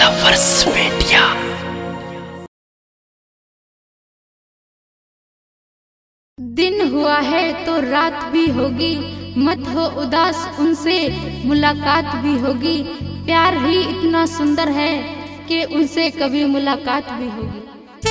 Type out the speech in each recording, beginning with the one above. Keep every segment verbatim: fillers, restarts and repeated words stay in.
Lovers media. दिन हुआ है तो रात भी होगी, मत हो उदास, उनसे मुलाकात भी होगी। प्यार ही इतना सुंदर है कि उनसे कभी मुलाकात भी होगी।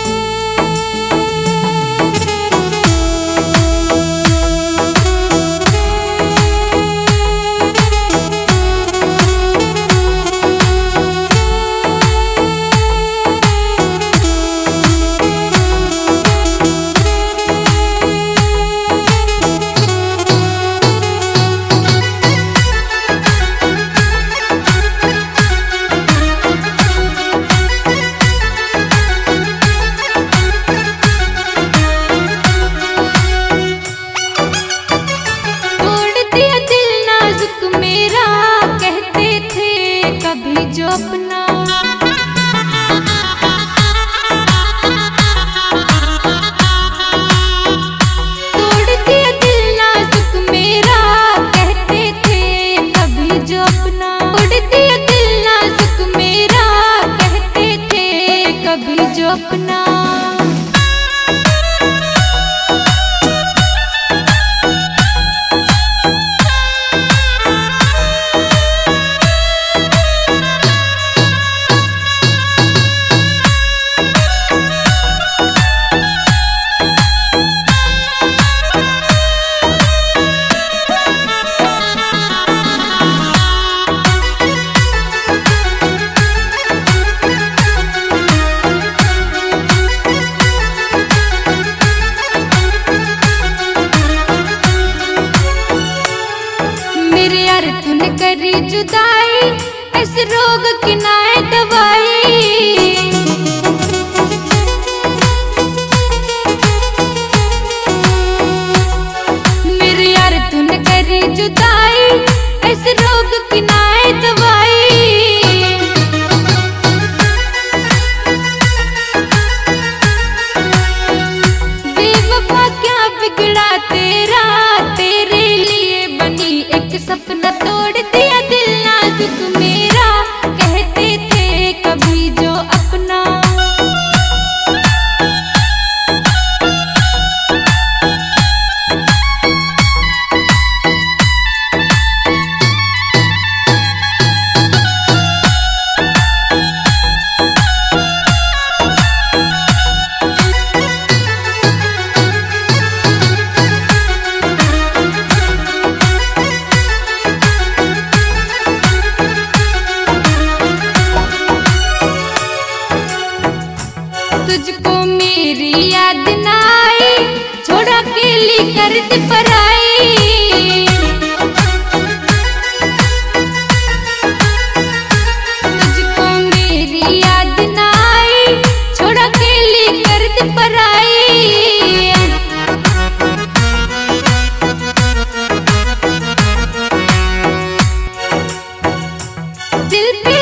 जो अपना तोड़ दिया दिल नाजुक मेरा, कहते थे कभी जो अपना। तोड़ दिया दिल नाजुक मेरा, कहते थे कभी जो अपना। तूने करी जुदाई, इस रोग की नाए दवाई। मेरे यार तूने करी जुदाई, इस रोग की नाए दवाई। बेवफा क्या बिगड़ा तेरा, तेरे लिए बनी एक सपना। तोड़ दिया दिल नाजुक मेरा, कहते थे कभी जो अपना। तुझको मेरी याद न आई, छोड़ा अकेली कर दी पराई। तुझको मेरी याद न आई, छोड़ा अकेली कर दी पराई। दिल पे